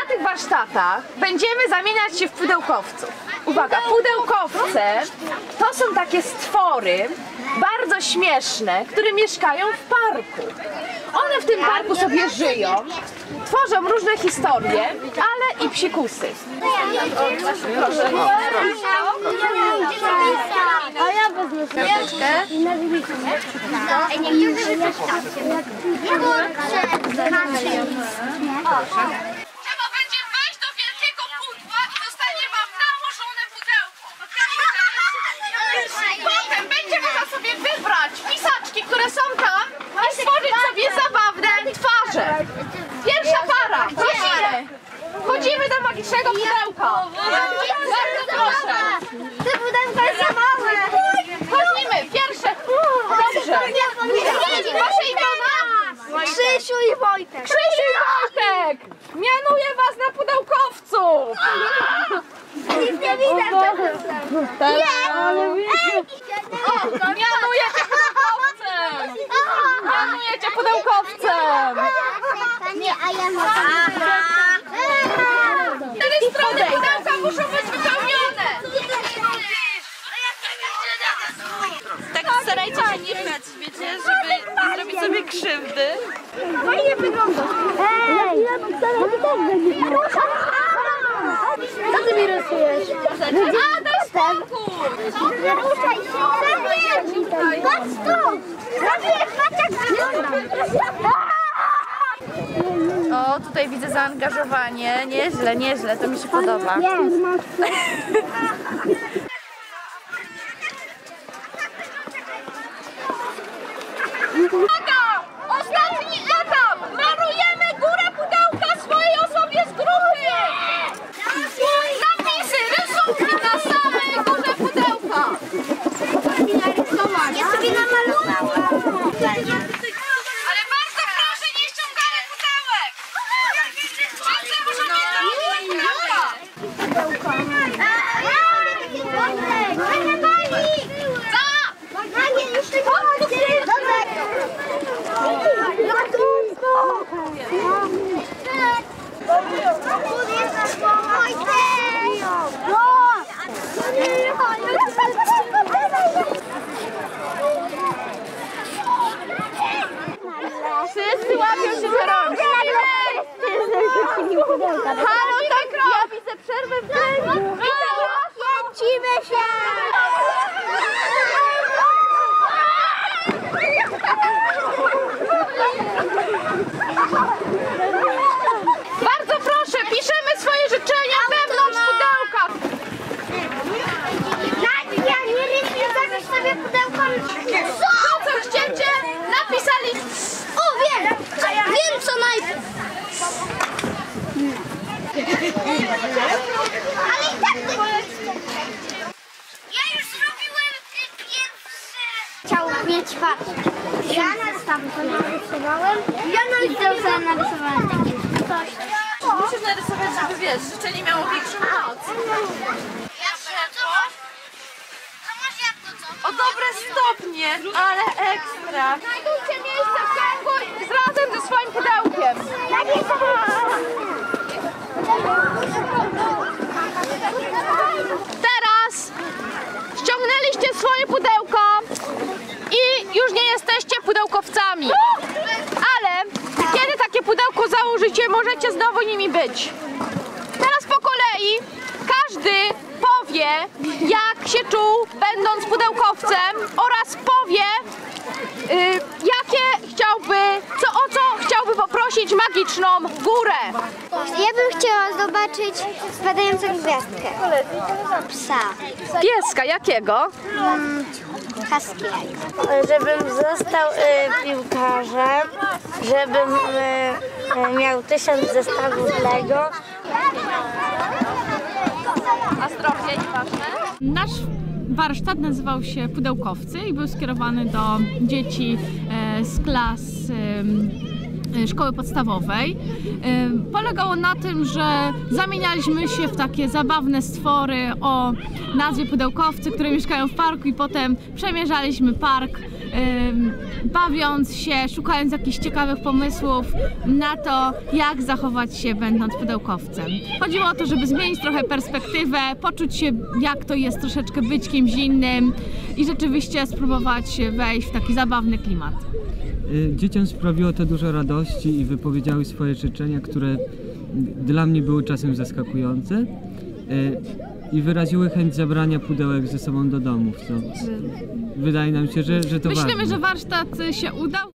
na tych warsztatach będziemy zamieniać się w pudełkowców. Uwaga, pudełkowce to są takie stwory bardzo śmieszne, które mieszkają w parku. One w tym parku sobie żyją, tworzą różne historie, ale i psikusy. Proszę. A ja wezmę chusteczkę. Trzeba będzie wejść do wielkiego pudła i zostanie wam nałożone pudełko. Potem będzie można sobie wybrać pisaczki, które są tam i stworzyć sobie zabawne twarze. Pierwsza para, prosimy. Wchodzimy do magicznego pudełka. Bardzo proszę. Te pudełko jest za małe. Wchodzimy, pierwsze. Dobrze. Wasze imiona? Krzysiu i Wojtek. Krzysiu i Wojtek! Mianuję was na pudełkowców! Nic nie widać. Mianujecie pudełkowcem! Mianujecie pudełkowcem! Nie, a ja mam. 4 strony pudełka muszą być wypełnione! Tak starajcie się nie grać, wiecie, żeby nie zrobić sobie krzywdy. Fajnie wygląda. Ej, ja mam teraz też będzie. Co ty mi rysujesz? A, daj spokój! Nie ruszaj się. Patrz tu. Patrz jak wygląda. O, tutaj widzę zaangażowanie. Nieźle, nieźle, to mi się podoba. Uwaga! Ostatni etap! Malujemy górę pudełka swojej osobie z grupy! Napisy, rysunki na samej górze pudełka! Ja sobie namalowałam. Ale bardzo proszę, nie ściągamy pudełek! Wszyscy muszą mieć pudełka! Wszyscy łapią się za rączki! Halo, tak, ja widzę przerwę w kręgu! Kręcimy się! Bardzo proszę, piszemy swoje życzenia wewnątrz pudełka! Nadia, nie rysuj, zamiast sobie pudełko. Co chcecie? Napisali... O, wiem! Wiem co najpierw. Ale i tak to nie... Ja już zrobiłem pierwszy. Chciałbym mieć patrz. Ja tam to narysowałem. Ja narysowałem takie coś. Musisz narysować, żeby wiesz, życzenie miało większą moc. O dobre stopnie, ale ekstra. Znajdujcie miejsce w kręgu i razem ze swoim pudełkiem. Teraz ściągnęliście swoje pudełko i już nie jesteście pudełkowcami. Ale kiedy takie pudełko założycie, możecie znowu nimi być. Teraz po kolei każdy powie, jak się czuł, będąc pudełkowcem, oraz powie, jakie chciałby, o co chciałby poprosić magiczną górę. Ja bym chciała zobaczyć spadającą gwiazdkę. Psa. Pieska jakiego? Husky. Żebym został piłkarzem, żebym miał 1000 zestawów Lego. A zdrowie nieważne? Nasz warsztat nazywał się Pudełkowcy i był skierowany do dzieci z klas szkoły podstawowej. Polegało na tym, że zamienialiśmy się w takie zabawne stwory o nazwie pudełkowcy, które mieszkają w parku, i potem przemierzaliśmy park bawiąc się, szukając jakichś ciekawych pomysłów na to, jak zachować się będąc pudełkowcem. Chodziło o to, żeby zmienić trochę perspektywę, poczuć się, jak to jest troszeczkę być kimś innym i rzeczywiście spróbować wejść w taki zabawny klimat. Dzieciom sprawiło to dużo radości i wypowiedziały swoje życzenia, które dla mnie były czasem zaskakujące i wyraziły chęć zabrania pudełek ze sobą do domów, co wydaje nam się, że to Myślimy, ważne. że warsztat się udał.